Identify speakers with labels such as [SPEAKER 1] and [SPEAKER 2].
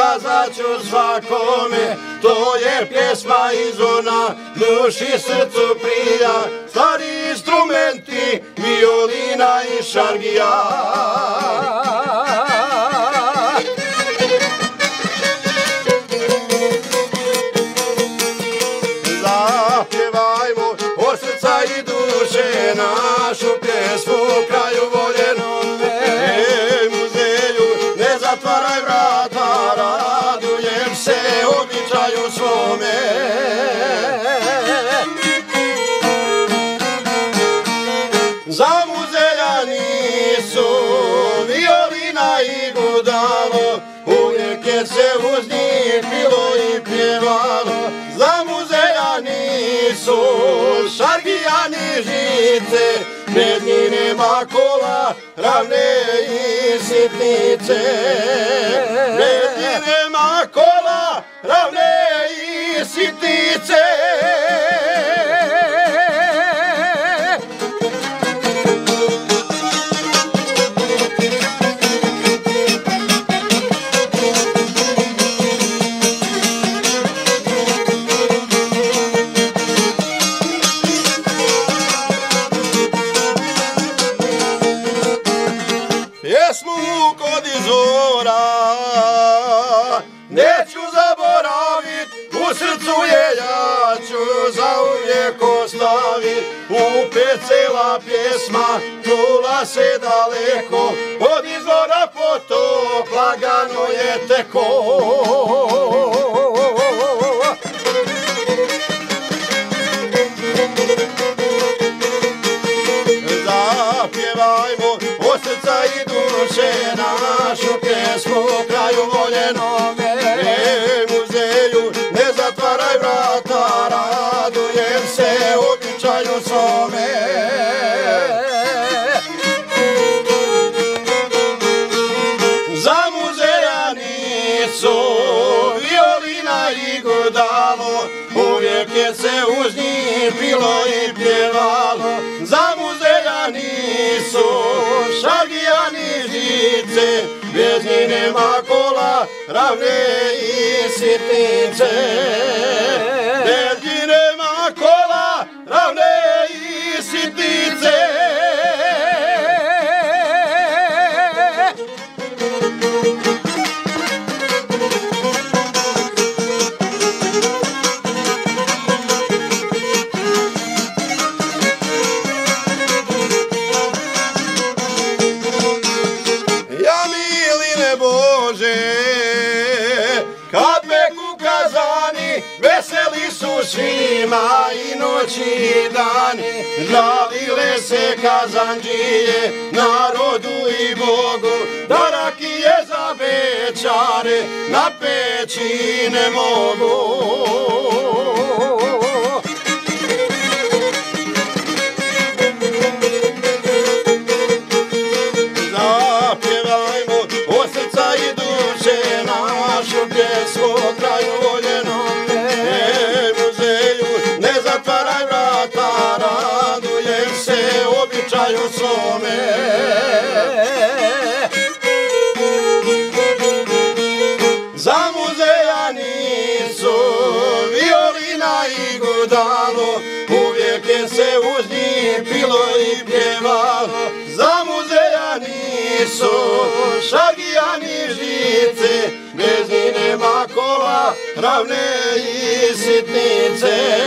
[SPEAKER 1] kazat ću svakome, to je pjesma iz ona, duši srcu prija, stari instrumenti, violina i šargija. Zapjevajmo od srca i duše našu pjesmu kraju voljenome. Muzeju, ne zatvaraj vrata, radujem se običaju svome. Za muzeja nisu violina i gudalo, uvijek je se uz njih pilo i pjevalo. Za muzeja nisu šargija ni žice, bez njih nema kola, ravne i sitnice. Bez njih nema kola, ravne i sitnice. Pjesmu kod izvora neću zaboravit, u srcu je ja ću zauvijek ostavit. Upet cela pjesma čula se daleko, od izvora potok lagano je teko. Zapjevajmo od srca i duše našu pjesmu kraju voljenome. Muzeju, ne zatvaraj vrata, radujem se običaju svome. Za muzeja nisu violina i gudalo, uvijek je se uz njih pilo i pjevalo. Za muzeja nisu šargija ni žice, bez njih nema kola, ravne i sitnice. Bez njih nema kola, ravne i sitnice. Bože, kad me kukazani, veseli su svima i noći i dani. Žalile se kazandžije narodu i Bogu, da rakije za bećare na peći ne mogu. Pjesmu kraju voljenome. Muzeju, ne zatvaraj vrata, radujem se običaju svome. Za muzeja nisu violina i gudalo, uvijek je se uz njih pilo i pjevalo. Za muzeja nisu šargija ni žice, bez njih nema kola, ravne i sitnice.